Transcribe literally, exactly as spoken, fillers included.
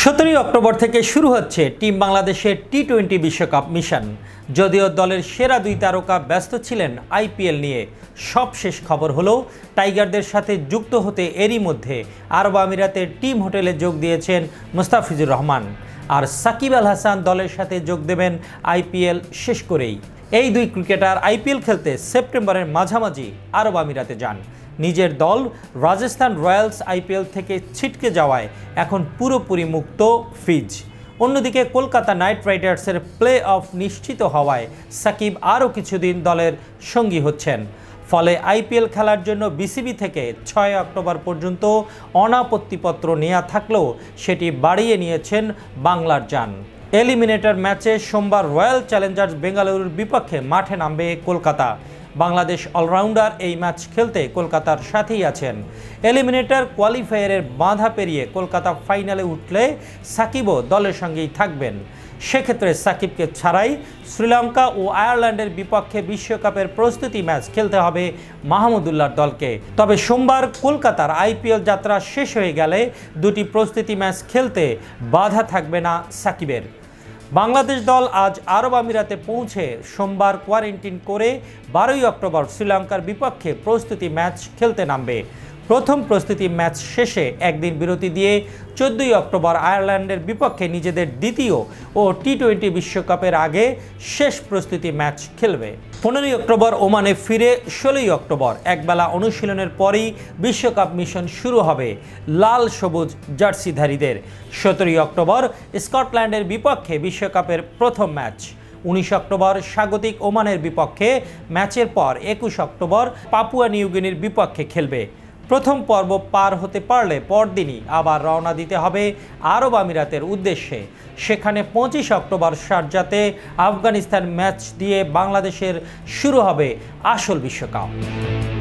সতেরোই অক্টোবর থেকে শুরু হচ্ছে টিম বাংলাদেশের টি টোয়েন্টি বিশ্বকাপ মিশন। যদিও দলের সেরা দুই তারকা ব্যস্ত ছিলেন আইপিএল নিয়ে, সবশেষ খবর হলো টাইগারদের সাথে যুক্ত হতে এরই মধ্যে আরব আমিরাতের টিম হোটেলে যোগ দিয়েছেন মুস্তাফিজুর রহমান। আর সাকিব আল হাসান দলের সাথে যোগ দেবেন আইপিএল শেষ করেই। এই দুই ক্রিকেটার আইপিএল খেলতে সেপ্টেম্বরের মাঝামাঝি আরব আমিরাতে যান। নিজের দল রাজস্থান রয়্যালস আইপিএল থেকে ছিটকে যাওয়ায় এখন পুরোপুরি মুক্ত ফিজ। অন্যদিকে কলকাতা নাইট রাইডার্সের প্লে অফ নিশ্চিত হওয়ায় সাকিব আরও কিছুদিন দলের সঙ্গী হচ্ছেন। ফলে আইপিএল খেলার জন্য বিসিবি থেকে ছয় অক্টোবর পর্যন্ত অনাপত্তিপত্র নেওয়া থাকলেও সেটি বাড়িয়ে নিয়েছেন বাংলার জান। এলিমিনেটর ম্যাচে সোমবার রয়্যাল চ্যালেঞ্জার্স বেঙ্গালুরুর বিপক্ষে মাঠে নামবে কলকাতা। বাংলাদেশ অলরাউন্ডার এই ম্যাচ খেলতে কলকাতার সাথেই আছেন। এলিমিনেটর কোয়ালিফায়ারের বাধা পেরিয়ে কলকাতা ফাইনালে উঠলে সাকিবও দলের সঙ্গেই থাকবেন। সেক্ষেত্রে সাকিবকে ছাড়াই শ্রীলঙ্কা ও আয়ারল্যান্ডের বিপক্ষে বিশ্বকাপের প্রস্তুতি ম্যাচ খেলতে হবে মাহমুদুল্লাহর দলকে। তবে সোমবার কলকাতার আইপিএল যাত্রা শেষ হয়ে গেলে দুটি প্রস্তুতি ম্যাচ খেলতে বাধা থাকবে না সাকিবের। বাংলাদেশ দল আজ আরব আমিরাতে পৌঁছে সোমবার কোয়ারেন্টিন করে বারোই অক্টোবর শ্রীলঙ্কার বিপক্ষে প্রস্তুতি ম্যাচ খেলতে নামবে। প্রথম প্রস্তুতি ম্যাচ শেষে একদিন বিরতি দিয়ে চোদ্দোই অক্টোবর আয়ারল্যান্ডের বিপক্ষে নিজেদের দ্বিতীয় ও টি টোয়েন্টি বিশ্বকাপের আগে শেষ প্রস্তুতি ম্যাচ খেলবে। পনেরোই অক্টোবর ওমানে ফিরে ষোলোই অক্টোবর একবেলা অনুশীলনের পরেই বিশ্বকাপ মিশন শুরু হবে লাল সবুজ জার্সিধারীদের। সতেরোই অক্টোবর স্কটল্যান্ডের বিপক্ষে বিশ্বকাপের প্রথম ম্যাচ। উনিশ অক্টোবর স্বাগতিক ওমানের বিপক্ষে ম্যাচের পর একুশ অক্টোবর পাপুয়া নিউগিনির বিপক্ষে খেলবে। প্রথম পর্ব পার হতে পারলে পরদিনই আবার রওনা দিতে হবে আরব আমিরাতের উদ্দেশ্যে। সেখানে পঁচিশ অক্টোবর শারজাতে আফগানিস্তান ম্যাচ দিয়ে বাংলাদেশের শুরু হবে আসল বিশ্বকাপ।